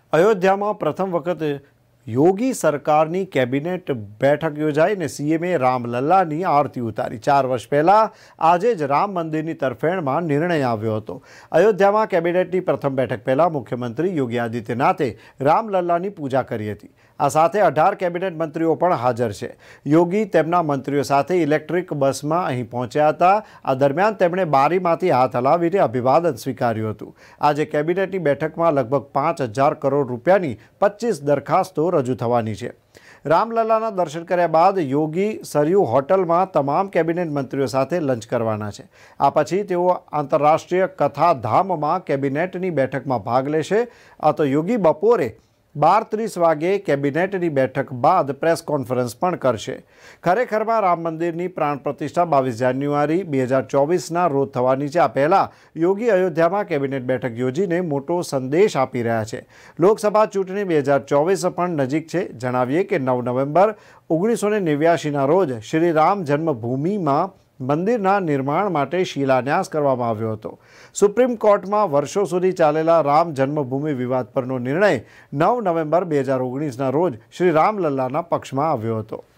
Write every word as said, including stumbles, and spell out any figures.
અયોધ્યામાં પ્રથમ વખત યોગી સરકારની કેબિનેટ બેઠક યોજાઈ ને સીએમએ રામલલ્લાની આરતી ઉતારી। ચાર વર્ષ પહેલાં આજે જ રામ મંદિરની તરફેણમાં નિર્ણય આવ્યો હતો। અયોધ્યામાં કેબિનેટની પ્રથમ બેઠક પહેલાં મુખ્યમંત્રી યોગી આદિત્યનાથે રામલલ્લાની પૂજા કરી હતી। આ સાથે અઢાર કેબિનેટ મંત્રીઓ પણ હાજર છે। યોગી તેમના મંત્રીઓ સાથે ઇલેક્ટ્રિક બસમાં અહીં પહોંચ્યા હતા। આ દરમિયાન તેમણે બારીમાંથી હાથ હલાવીને અભિવાદન સ્વીકાર્યું હતું। આજે કેબિનેટની બેઠકમાં લગભગ પાંચ હજાર કરોડ રૂપિયાની પચીસ દરખાસ્તો રજૂ થવાની છે। રામલલ્લાના દર્શન કર્યા બાદ યોગી સરયુ હોટલમાં તમામ કેબિનેટ મંત્રીઓ સાથે લંચ કરવાના છે। આ પછી તેઓ આંતરરાષ્ટ્રીય કથાધામમાં કેબિનેટની બેઠકમાં ભાગ લેશે। આ તો યોગી બપોરે બાર ત્રીસ વાગે કેબિનેટની બેઠક બાદ પ્રેસ કોન્ફરન્સ પણ કરશે। ખરેખરમાં રામ મંદિરની પ્રાણ પ્રતિષ્ઠા બાવીસ જાન્યુઆરી બે હજાર ચોવીસના રોજ થવાની છે। આ પહેલાં યોગી અયોધ્યામાં કેબિનેટ બેઠક યોજીને મોટો સંદેશ આપી રહ્યા છે। લોકસભા ચૂંટણી બે હજાર ચોવીસ પણ નજીક છે। જણાવીએ કે નવ નવેમ્બર ઓગણીસો ને નેવ્યાસીના રોજ શ્રી રામ જન્મભૂમિમાં મંદિરના નિર્માણ માટે શિલાન્યાસ કરવામાં આવ્યો હતો। સુપ્રીમ કોર્ટમાં વર્ષો સુધી ચાલેલા રામ જન્મભૂમિ વિવાદ પરનો નિર્ણય નવ નવેમ્બર બે હજાર ઓગણીસના રોજ શ્રી રામલલ્લાના પક્ષમાં આવ્યો હતો।